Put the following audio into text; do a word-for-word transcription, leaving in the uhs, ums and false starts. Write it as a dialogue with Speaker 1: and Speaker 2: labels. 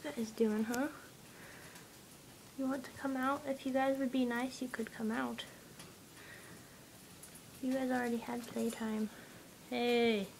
Speaker 1: guys doing, huh? You want to come out? If you guys would be nice, you could come out. You guys already had playtime. Hey.